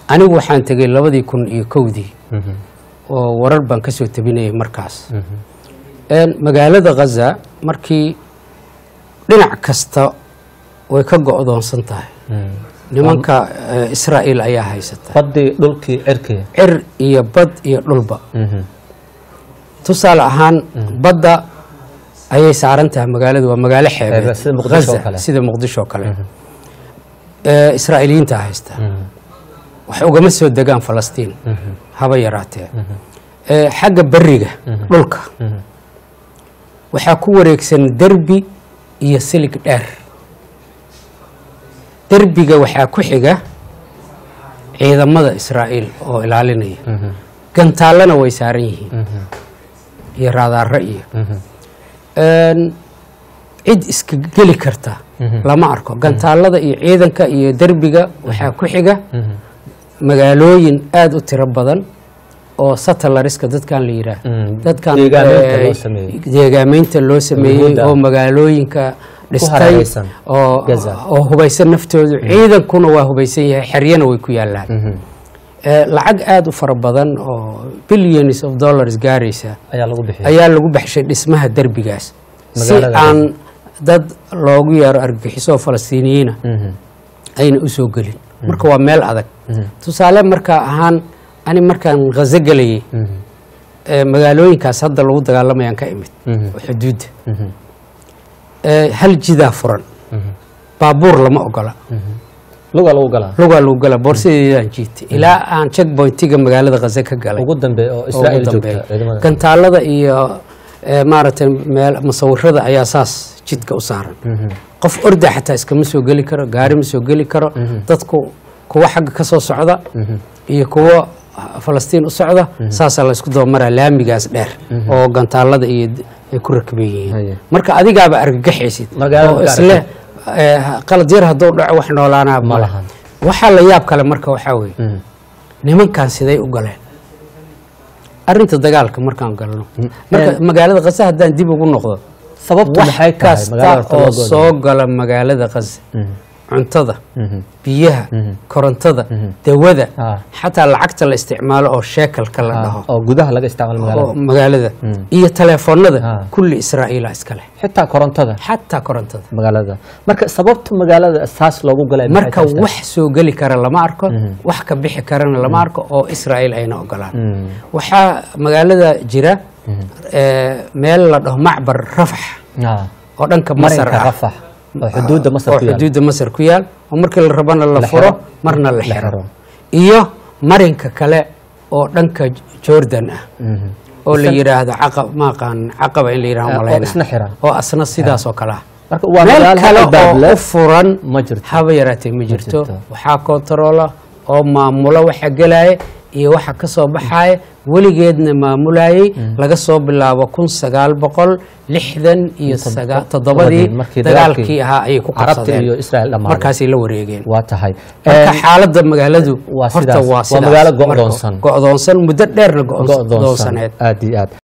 أنا وحان تجي لبدي يكون يكودي وورد بان كسو تبيني مركز إن مقالة غزة مركي لنع كستا ويكجو أذون سنتها لمنك إسرائيل أيها هيستا بدي دولكي عركي عر يبد يلبا تصال أهان بدا أي سعرنتها مقالة ومقالة حيبة غزة سيد مقدشو كله إسرائيليين تهيستا وحوجا مسوا الدجان فلسطين هبا يراته حاجة بريجة لولكا وحكوا ريكسن دربي يسلك دار دربيجا وحكوا حاجة إذا ماذا إسرائيل أو العلنية كان تعلنا ويساريه يرادا الرأي عيد إسكجلي كرتا لما أركو كان تعلنا إذا كا دربيجا وحكوا حاجة magaalooyin aad u tiro badan oo satellariska dadkan la yiraahdo dadkan deegaamaynta loo sameeyay oo magaalooyinka dhistay oo hubaysan naftoodu ciidankuna waa hubaysan yahay xeriyana way ku yaalaan lacag aad u fara badan oo billions of dollars gaaraysa ayaa lagu bixishay dhismaha darbigaas si aan dad loogu yeero argagixiso Falastiiniyiin ayna u soo galin marka waa meel adag tusaale marka ahaan ani markaan Gaza galay magaalooyinkaas hadda lagu dagaalamay ka imid xuduud hal jida furan baabuur lama ogola luga lagu gala boorsadeedaan jiitay ilaa aan checkpointiga magaalada Gaza ka galay ugu dambeey oo Israa'iil joogta kantaalada iyo maaragtay meel masawirada ayaa saas jidka u saaran qof orda xataa iskama soo gali karo gaari ma soo gali karo dadku kuwa xaq ka soo socda iyo kuwa Falastiin u socda saas la isku doomaraa laamigaas dheer oo gantaalada iyo ay ku rakbeeyeen marka adigaaba argagaxaysid oo isla qalad yar hadoo dhaco wax noolaana ma lahan waxa la yaab kale marka waxa weey nimankan siday u galeen arinta dagaalka markaan galno marka magaalada Gaza hadaan dib ugu noqdo sababtu maxay tahay magaalada soo gala magaalada Gaza cuntada biyaha korontada dawada xataa lacagta la isticmaalo oo sheekalka la dhaho oo gudaha laga isticmaalo magaalada iyo telefoonada kulli Israa'iil iska leh xataa korontada magaalada marka sababtu magaalada asaas loogu galay marka wax soo gali kara lama arko wax ka bixi karana lama arko oo Israa'iil ayna ogolaan waxa magaalada jira meel la dhaho macbar Rafah oo dhanka Masar حدود مصر كيال ومركل الربان الله فرو مرنا الحرام إياه مرنك كلا أو دنك جوردن أو اللي يرى هذا عقب ما كان عقب اللي يرى ملاينا أو أصلا السداس وكلا كلا فرن حبيرتي مجرتو وحاكو ترولا أو ما ملا وحجلاي iyo waxa ka soo baxay waligeedna maamulay laga soo bilaabo 1967 dagaalkii ahaa ay ku qabsadeen iyo Israa'iil dhamaad markaas ay la wareegeen waa tahay marka xaaladda magaaladu horta waa magaalo go'doonsan muddo dheerna go'doonsaneed aad iyo aad